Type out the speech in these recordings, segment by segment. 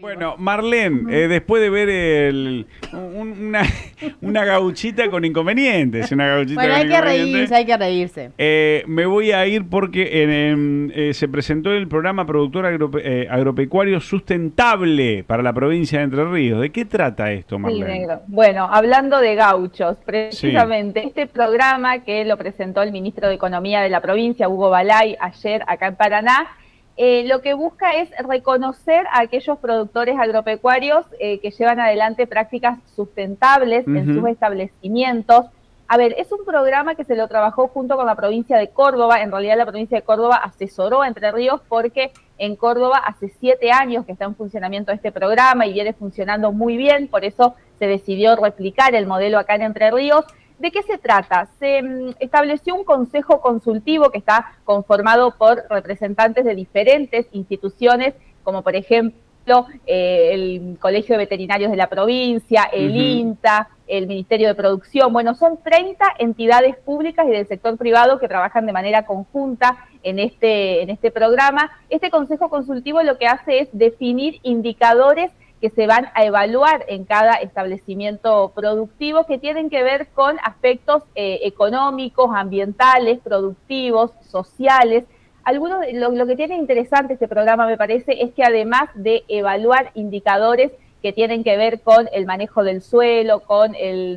Bueno, Marlene, después de ver una gauchita con inconvenientes, Bueno, hay que reírse, hay que reírse. Me voy a ir porque se presentó el programa Productor Agropecuario Sustentable para la provincia de Entre Ríos. ¿De qué trata esto, Sí, Marlene? negro. Bueno, hablando de gauchos, Sí. precisamente este programa que lo presentó el ministro de Economía de la provincia, Hugo Balay, ayer acá en Paraná, lo que busca es reconocer a aquellos productores agropecuarios que llevan adelante prácticas sustentables en sus establecimientos. A ver, es un programa que se lo trabajó junto con la provincia de Córdoba. En realidad la provincia de Córdoba asesoró a Entre Ríos porque en Córdoba hace 7 años que está en funcionamiento este programa y viene funcionando muy bien, por eso se decidió replicar el modelo acá en Entre Ríos. ¿De qué se trata? Se estableció un consejo consultivo que está conformado por representantes de diferentes instituciones, como por ejemplo el Colegio de Veterinarios de la provincia, el INTA, el Ministerio de Producción. Bueno, son 30 entidades públicas y del sector privado que trabajan de manera conjunta en este programa. Este consejo consultivo lo que hace es definir indicadores que se van a evaluar en cada establecimiento productivo que tienen que ver con aspectos económicos, ambientales, productivos, sociales. Lo que tiene interesante este programa, me parece, es que además de evaluar indicadores que tienen que ver con el manejo del suelo, con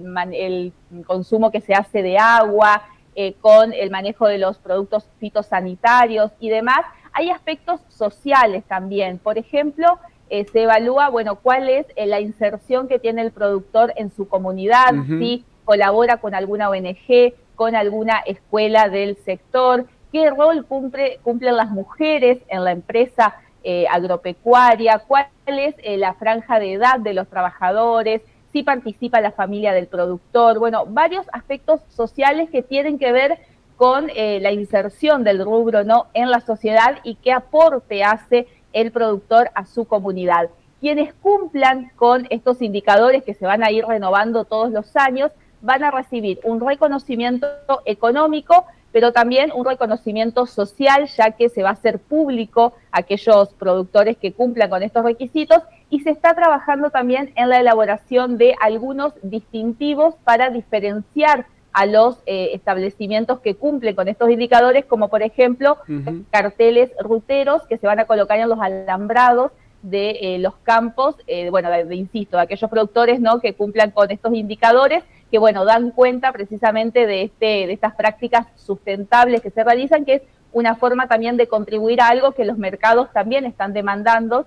el consumo que se hace de agua, con el manejo de los productos fitosanitarios y demás, hay aspectos sociales también. Por ejemplo, se evalúa, bueno, cuál es la inserción que tiene el productor en su comunidad, si colabora con alguna ONG, con alguna escuela del sector, qué rol cumplen las mujeres en la empresa agropecuaria, cuál es la franja de edad de los trabajadores, si participa la familia del productor, bueno, varios aspectos sociales que tienen que ver con la inserción del rubro, ¿no?, en la sociedad y qué aporte hace el productor a su comunidad. Quienes cumplan con estos indicadores que se van a ir renovando todos los años van a recibir un reconocimiento económico, pero también un reconocimiento social, ya que se va a hacer público aquellos productores que cumplan con estos requisitos, y se está trabajando también en la elaboración de algunos distintivos para diferenciar a los establecimientos que cumplen con estos indicadores, como por ejemplo carteles ruteros que se van a colocar en los alambrados de los campos, bueno, insisto, de aquellos productores, ¿no?, que cumplan con estos indicadores, que bueno, dan cuenta precisamente de estas prácticas sustentables que se realizan, que es una forma también de contribuir a algo que los mercados también están demandando,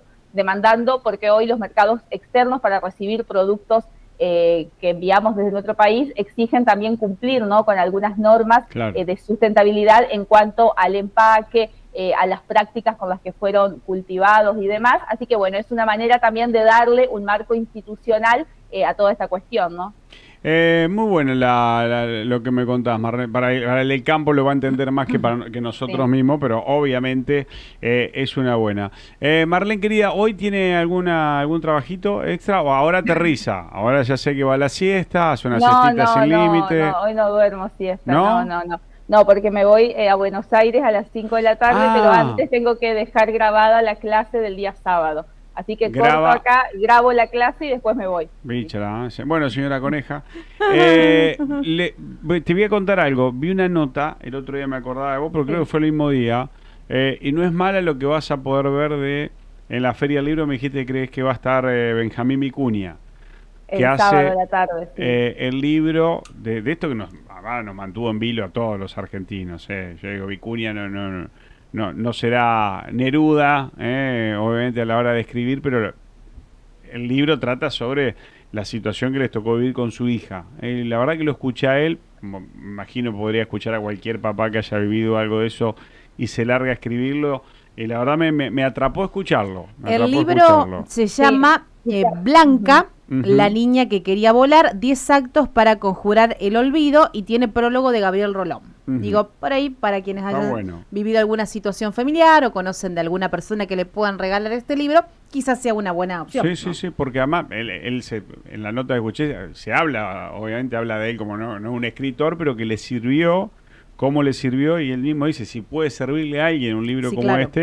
porque hoy los mercados externos para recibir productos que enviamos desde nuestro país exigen también cumplir, ¿no?, con algunas normas de sustentabilidad en cuanto al empaque, a las prácticas con las que fueron cultivados y demás. Así que bueno, es una manera también de darle un marco institucional a toda esta cuestión, ¿no? Muy bueno lo que me contás, Marlene. Para el campo lo va a entender más que nosotros mismos, pero obviamente es una buena. Marlene, querida, ¿hoy tiene algún trabajito extra o ahora aterriza? Ahora ya sé que va a la siesta, hace una siestita sin límite. No, hoy no duermo siesta, no, porque me voy a Buenos Aires a las 5 de la tarde, pero antes tengo que dejar grabada la clase del día sábado. Así que corto acá, grabo la clase y después me voy. Bíchala. Bueno, señora Coneja, te voy a contar algo. Vi una nota, el otro día me acordaba de vos, pero creo que fue el mismo día, y no es mala lo que vas a poder ver en la Feria del Libro. Me dijiste que crees que va a estar Benjamín Vicuña, que el sábado de la tarde, el libro de esto que nos mantuvo en vilo a todos los argentinos. Yo digo, Vicuña no será Neruda, obviamente a la hora de escribir, pero el libro trata sobre la situación que les tocó vivir con su hija. La verdad que lo escuché a él, me imagino podría escuchar a cualquier papá que haya vivido algo de eso y se larga a escribirlo, y la verdad me atrapó escucharlo. El libro se llama Blanca, la niña que quería volar, 10 actos para conjurar el olvido, y tiene prólogo de Gabriel Rolón. Digo, por ahí, para quienes hayan vivido alguna situación familiar o conocen de alguna persona que le puedan regalar este libro, quizás sea una buena opción. Sí, porque además él en la nota que escuché obviamente habla de él como no un escritor, pero que le sirvió, cómo le sirvió, y él mismo dice, si puede servirle a alguien un libro como este,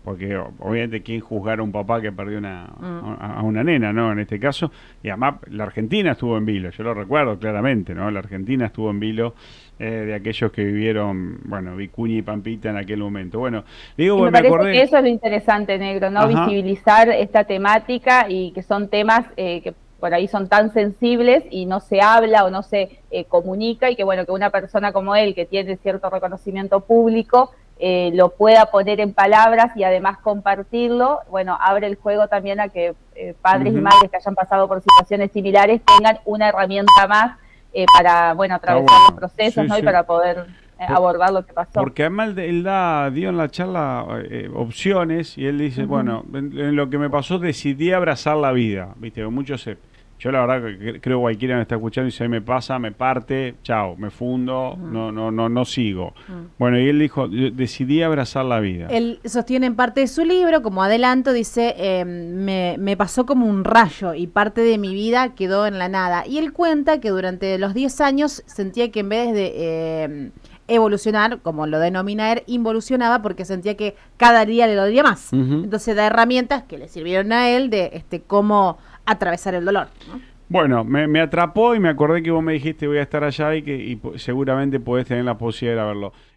porque obviamente quién juzgar a un papá que perdió a una nena, ¿no? En este caso, y además la Argentina estuvo en vilo, yo lo recuerdo claramente, ¿no? La Argentina estuvo en vilo de aquellos que vivieron, bueno, Vicuña y Pampita en aquel momento. Bueno, digo, me parece que eso es lo interesante, Negro, ¿no? Ajá. Visibilizar esta temática y que son temas que por ahí son tan sensibles y no se habla o no se comunica, y que bueno, que una persona como él, que tiene cierto reconocimiento público, lo pueda poner en palabras y además compartirlo, bueno, abre el juego también a que padres y madres que hayan pasado por situaciones similares tengan una herramienta más para, bueno, atravesar los procesos, ¿no? Y para poder abordar lo que pasó. Porque además él dio en la charla opciones, y él dice, bueno, en lo que me pasó decidí abrazar la vida, ¿viste? Muchos yo la verdad que creo que cualquiera me está escuchando y dice, me pasa, me parte, chao, me fundo, no sigo. Bueno, y él dijo, decidí abrazar la vida. Él sostiene en parte de su libro, como adelanto, dice, me pasó como un rayo y parte de mi vida quedó en la nada. Y él cuenta que durante los 10 años sentía que en vez de evolucionar, como lo denomina él, involucionaba, porque sentía que cada día le dolía más. Entonces da herramientas que le sirvieron a él de cómo atravesar el dolor, ¿no? Bueno, me atrapó y me acordé que vos me dijiste voy a estar allá y seguramente podés tener la posibilidad de verlo.